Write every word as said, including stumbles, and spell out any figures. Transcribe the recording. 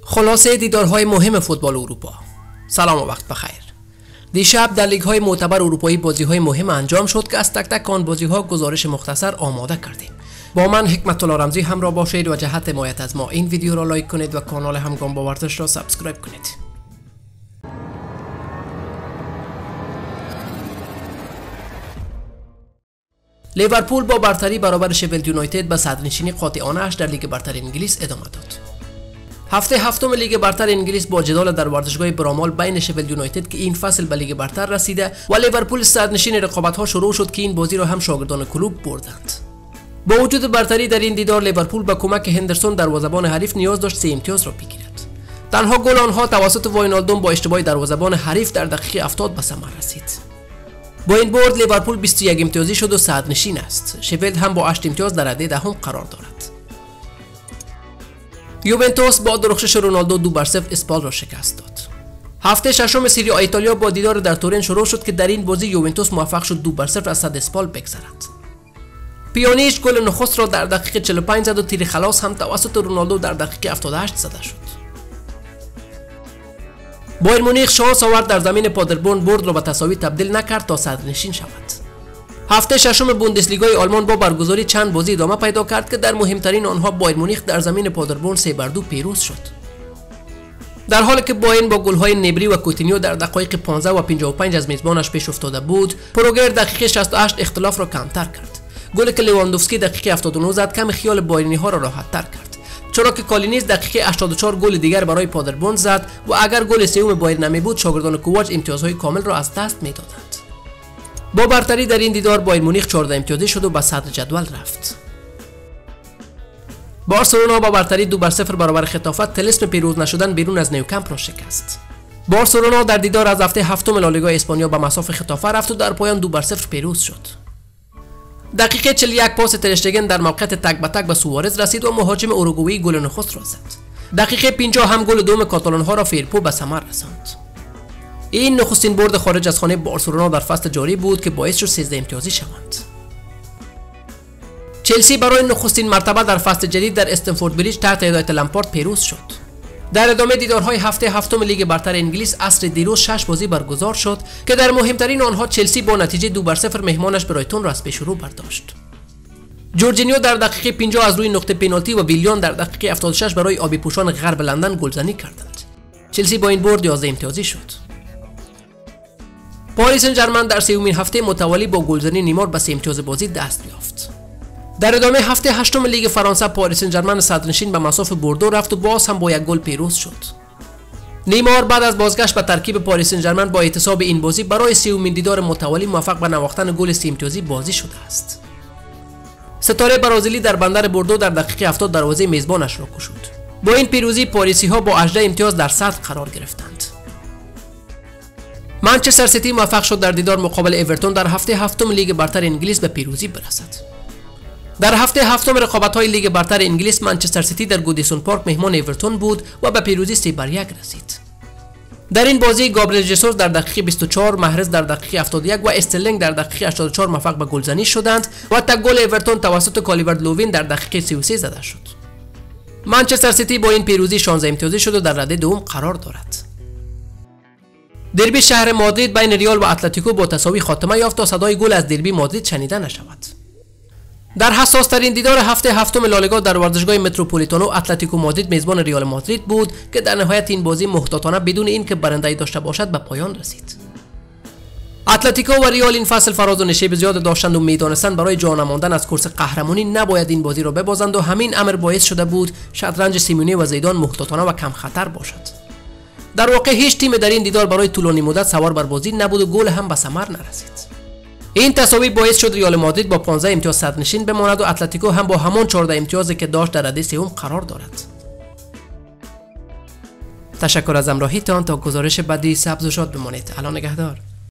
خلاصه دیدارهای مهم فوتبال اروپا. سلام و وقت بخیر. دیشب در لیگ های معتبر اروپایی بازی های مهم انجام شد که از تک تک آن بازی ها گزارش مختصر آماده کردیم. با من حکمت الله رمزی همراه باشید و جهت حمایت از ما این ویدیو را لایک کنید و کانال همگام با ورزش را سابسکرایب کنید. لیورپول با برتری برابر شفیلد یونایتد به صدرنشینی قاطعانه اش در لیگ برتر انگلیس ادامه داد. هفته هفتم لیگ برتر انگلیس با جدال در ورزشگاه برامال بین شفیلد یونایتد که این فصل به لیگ برتر رسیده و لیورپول صدرنشین رقابت‌ها شروع شد که این بازی را هم شاگردان کلوب بردند. با وجود برتری در این دیدار لیورپول با کمک هندرسون دروازه‌بان حریف نیاز داشت سه امتیاز را بگیرد. تنها گل آنها توسط واینالدوم با اشتباه دروازه‌بان حریف در دقیقه هفتاد به ثمر رسید. با این برد لیورپول بیست و یک امتیازی شد و صدرنشین است. شفیلد هم با هشت امتیاز در رده دهم قرار دارد. یوونتوس با درخشش رونالدو دو بر صفر اسپال را شکست داد. هفته ششم سری آ ایتالیا با دیدار در تورین شروع شد که در این بازی یوونتوس موفق شد دو بر صفر از صد اسپال بگذرد. پیونیچ گل نخست را در دقیقه چهل و پنج زد و تیر خلاص هم توسط رونالدو در دقیقه هفتاد و هشت زده شد. بایر مونیخ شانس آورد در زمین پادربورن برد را به تساوی تبدیل نکرد تا صدرنشین شود. هفته ششم بوندسلیگای آلمان با برگزاری چند بازی ادامه پیدا کرد که در مهمترین آنها بایر مونیخ در زمین پادربورن سه بر دو پیروز شد. در حالی که بایر با گل‌های نبری و کوتینیو در دقایق پانزده و پنجاه و پنج از میزبانش پیش افتاده بود، پروگر دقیقه شصت و هشت اختلاف را کمتر کرد. گلی که لواندوفسکی دقیقه هفتاد و نه زد کم خیال بایرنی‌ها را راحت‌تر کرد. چرا که کالینیز دقیقه هشتاد و چهار گل دیگر برای پادربورن زد و اگر گل سوم بایر نمی بود شاگردان کوواچ امتیازهای کامل را از دست می‌دادند. با برتری در این دیدار بایر مونیخ چهارده امتیازی شد و به صدر جدول رفت. بارسلونا با برتری دو بر صفر برابر خطافه طلسم پیروز نشدن بیرون از نیوکمپ را شکست. بارسلونا در دیدار از هفته هفتم لالیگا اسپانیا به مصاف خطافه رفت و در پایان دو بر صفر پیروز شد. دقیقه چهل و یک پاس تر اشتگن در موقعیت تک به تک به سوارز رسید و مهاجم اوروگوئه‌ای گل نخست را زد. دقیقه پنجاه هم گل دوم کاتالان‌ها را فیرپو به ثمر رساند. این نخستین برد خارج از خانه بارسلونا در فصل جاری بود که باعث شد سیزده امتیازی شوند. چلسی برای نخستین مرتبه در فصل جدید در استنفورد بریج تحت هدایت لمپارد پیروز شد. در ادامه دیدارهای هفته هفتم لیگ برتر انگلیس عصر دیروز شش بازی برگزار شد که در مهمترین آنها چلسی با نتیجه دو بر صفر مهمانش برایتون را از پیش رو برداشت. جورجینیو در دقیقه پنجاه از روی نقطه پنالتی و ویلیان در دقیقه هفتاد و شش برای آبی پوشان غرب لندن گلزنی کردند. چلسی با این برد یازده امتیازی شد. پاریس سن ژرمن در سومین هفته متوالی با گلزنی نیمار به سه امتیاز بازی دست یافت. در ادامه هفته هشتم لیگ فرانسه پاریس سن ژرمن صدرنشین به مصاف بردو رفت و باز هم با یک گل پیروز شد. نیمار بعد از بازگشت به ترکیب پاریس سن ژرمن با احتساب این بازی برای سومین دیدار متوالی موفق به نواختن گل سه امتیازی بازی شده است. ستاره برازیلی در بندر بردو در دقیقه هفتاد دروازه میزبانش را گشود. با این پیروزی پاریسی ها با هجده امتیاز در صدر قرار گرفتند. منچستر سیتی موفق شد در دیدار مقابل اورتون در هفته هفتم لیگ برتر انگلیس به پیروزی برسد. در هفته هفتم رقابت‌های لیگ برتر انگلیس منچستر سیتی در گودیسون پارک مهمان اورتون بود و به پیروزی سه بر یک رسید. در این بازی گابریل ژسوس در دقیقه بیست و چهار، محرز در دقیقه هفتاد و یک و استرلینگ در دقیقه هشتاد و چهار موفق به گلزنی شدند و تک گل اورتون توسط کالیورد لوین در دقیقه سی و سه زده شد. منچستر سیتی با این پیروزی شانزده امتیازی شد و در رده دوم قرار دارد. دربی شهر مادرید بین ریال و اتلتیکو با تساوی خاتمه یافت تا صدای گل از دربی مادرید شنیده نشود. در حساس ترین دیدار هفته هفتم لالیگا در ورزشگاه متروپولیتانو اتلتیکو مادرید میزبان ریال مادرید بود که در نهایت این بازی محتاطانه بدون اینکه برنده‌ای داشته باشد به پایان رسید. اتلتیکو و ریال این فصل فراز و نشیب زیاد داشتند و میدانستند برای جان ماندن از کورس قهرمانی نباید این بازی را ببازند و همین امر باعث شده بود شطرنج سیمونه و زیدان محتاطانه و کم خطر باشد. در واقع هیچ تیم در این دیدار برای طولانی مدت سوار بر بازی نبود و گل هم به ثمر نرسید. این تساوی باعث شد ریال مادرید با پانزده امتیاز صدرنشین بماند و اتلتیکو هم با همان چهارده امتیازی که داشت در رده سوم قرار دارد. تشکر از همراهیتان. تا گزارش بعدی سبز و شاد بمانید. الان نگهدار.